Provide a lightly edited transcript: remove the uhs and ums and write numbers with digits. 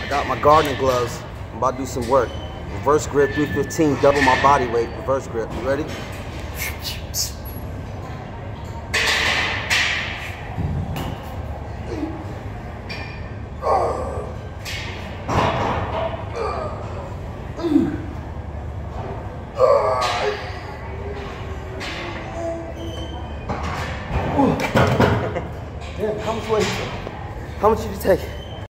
Got my gardening gloves. I'm about to do some work. Reverse grip 315, double my body weight. Reverse grip. You ready? Damn, how much weight? How much did you take?